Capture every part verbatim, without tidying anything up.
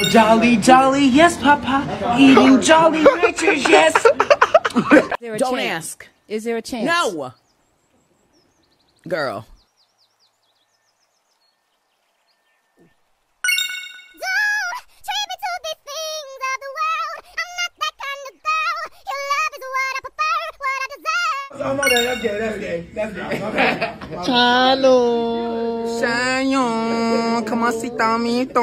Jolly, jolly, yes, Papa. Eating Jolly Ranchers, yes. Don't chance? ask. Is there a chance? No. Girl. Oh, no, that's gay, that's gay, that's gay. Okay. Chalo. Chayon, come on, sit down, mito.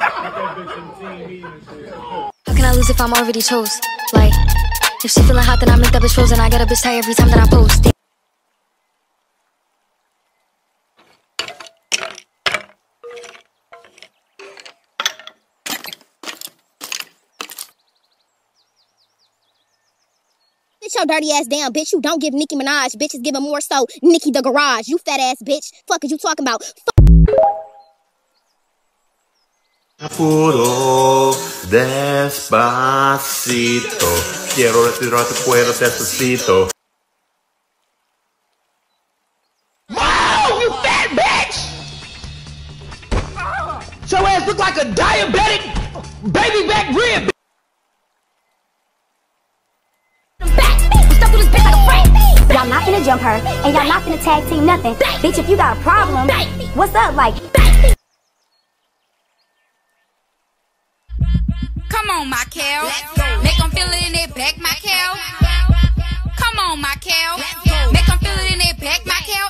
How can I lose if I'm already chose? Like, if she feeling hot, then I make that bitch frozen. I get a bitch tired every time that I post. Sit your dirty ass down, bitch. You don't give Nicki Minaj. Bitches giving more so Nicki the Garage. You fat ass bitch. Fuck is you talking about? Puro despacito. Quiero respirar tu cuero despacito. Wow, you fat bitch! Your ass look like a diabetic baby back rib. Y'all not finna jump her, and y'all not finna tag team nothing. Bitch, if you got a problem, what's up, like? Come on, my Kel. Make them feel it in their back, my Kel. Come on, my Kel. Make them feel it in their back, my Kel.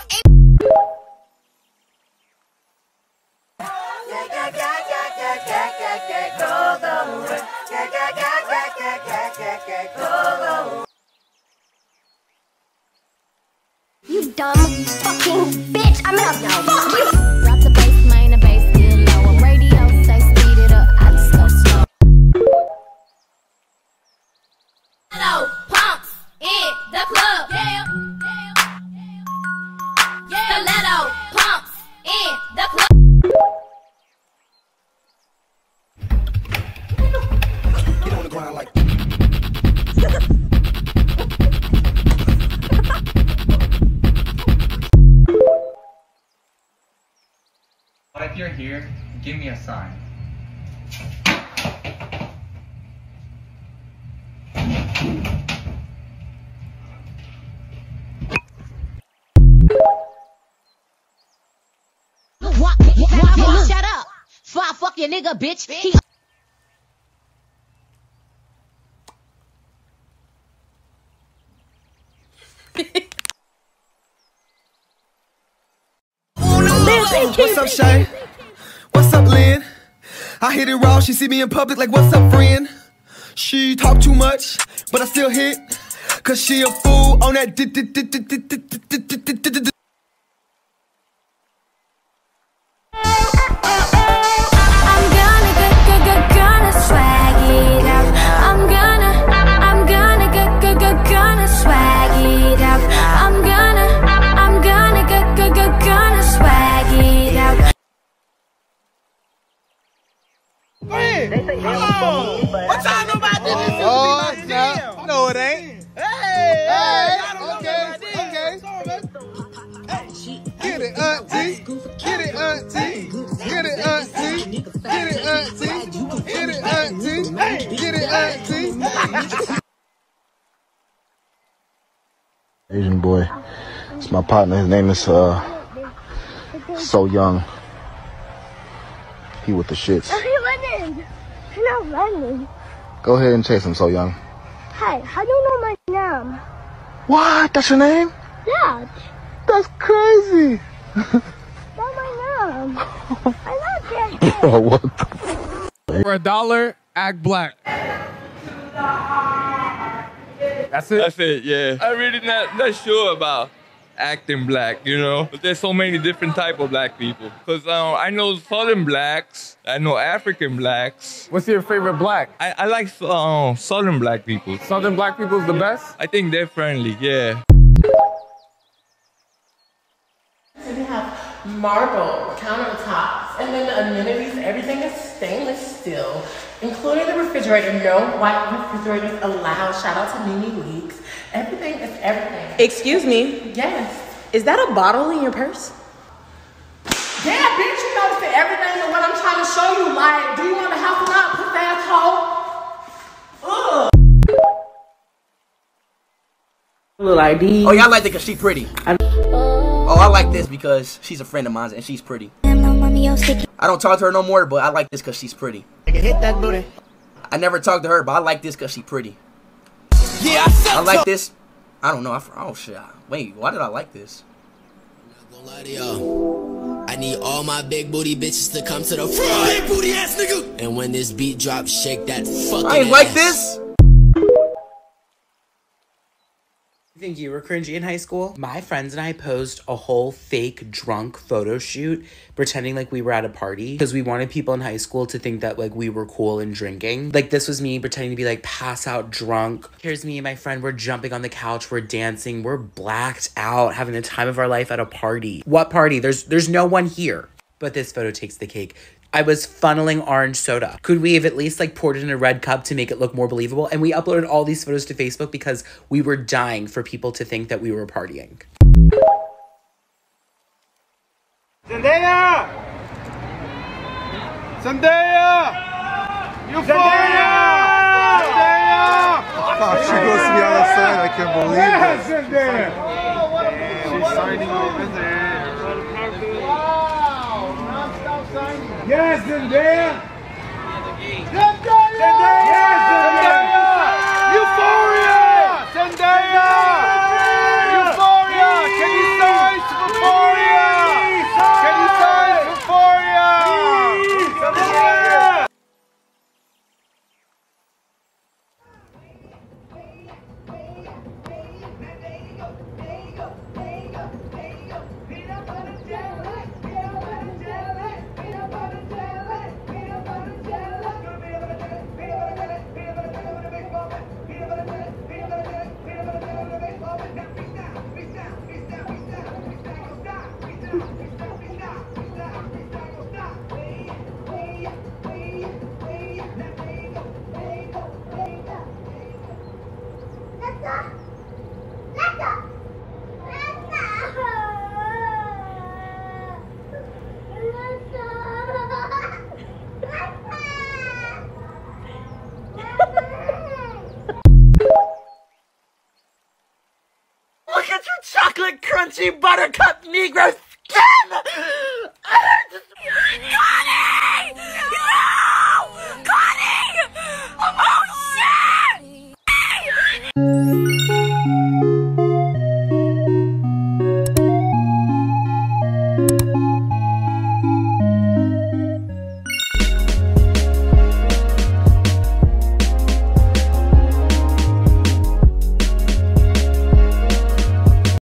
You dumb fucking bitch. I'm out now. Fuck you. Drop the bass, main the bass, get lower. Radio say speed it up, I just go slow. Hello, pumps in the club. Yeah. Stiletto pumps in the club. Get on the ground like. If you're here, give me a sign. What? Shut up! Fuck, fuck your nigga, bitch. He What's up, Shay? What's up, Lynn? I hit it raw, she see me in public like, what's up, friend? She talk too much, but I still hit, cause she a fool on that. What y'all know about this? This Oh, used to be my snap. jam. No, it ain't. Hey, Hey, y'all don't okay, know about this. okay. Come on, let's- Get it, auntie. Get it, auntie. Get it, auntie. Get it, auntie. Get it, auntie. Get it, auntie. Asian boy. It's my partner. His name is uh So Young. He with the shits. He running. He's not running. Go ahead and chase him, So Young. Hey, how do you know my name? What? That's your name? Yeah, That's crazy. that's my name. I love that. Bro, what the f- For a dollar, act black. That's it? That's it, yeah. I'm really not, not sure about acting black, you know? But there's so many different type of black people. Because um, I know Southern blacks, I know African blacks. What's your favorite black? I, I like um, Southern black people. Southern black people's the best? I think they're friendly, yeah. So we have marble countertops, and then the amenities, everything is stainless steel, including the refrigerator. No white refrigerators allowed. Shout out to Mimi Leaks. Everything is everything. Excuse me? Yes. Is that a bottle in your purse? Yeah, bitch, you noticed everything of what I'm trying to show you. Like, do you want the house or not? Little I D. Oh, yeah, I like it because she's pretty. Oh, I like this because she's a friend of mine and she's pretty. I don't talk to her no more, but I like this because she's pretty. Hit that booty. I never talked to her, but I like this because she's pretty. Yeah, I, I like this. I don't know. I, oh, shit. Wait, why did I like this? I'm not gonna lie to y'all. I need all my big booty bitches to come to the front. Big booty ass nigga. And when this beat drops, shake that fucking I ain't ass. like this. You think you were cringy in high school? My friends and I posed a whole fake drunk photo shoot pretending like we were at a party because we wanted people in high school to think that like we were cool and drinking. Like this was me pretending to be like pass out drunk. Here's me and my friend, we're jumping on the couch, we're dancing, we're blacked out, having the time of our life at a party. What party? There's there's no one here. But this photo takes the cake. I was funneling orange soda. Could we have at least like poured it in a red cup to make it look more believable? And we uploaded all these photos to Facebook because we were dying for people to think that we were partying. Zendaya! Zendaya! Euphoria! Zendaya! Oh, she goes to the other side. I can't believe yes, it. Zendaya! She's signing over there. Yes, Zendaya! Zendaya! Yes, Zendaya! Euphoria! Zendaya! Euphoria! Can you sign to Euphoria? Can you sign to Euphoria? Zendaya! Look at your chocolate crunchy buttercup Negro skin! Connie! No! Connie! Oh, shit!